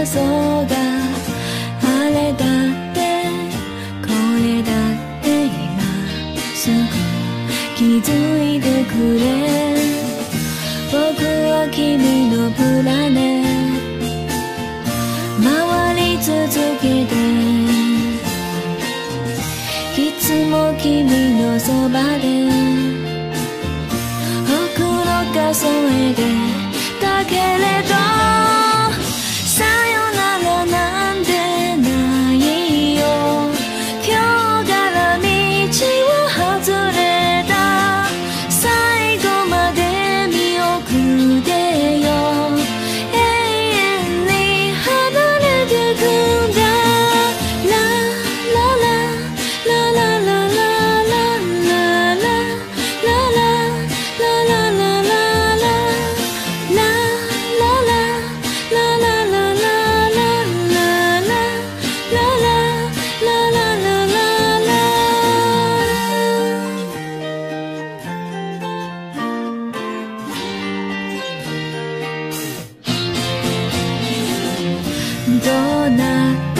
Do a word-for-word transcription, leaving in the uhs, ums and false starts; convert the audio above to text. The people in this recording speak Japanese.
そうだ、あれだってこれだって今すぐ気づいてくれ。僕は君のプラネ回り続けて、いつも君のそばでほくろ数えてだけれど、さよならなんてないよ。今日から道を外れた、最後まで見送ってよ。永遠に離れてくんだ。ラララララララララララララどうなって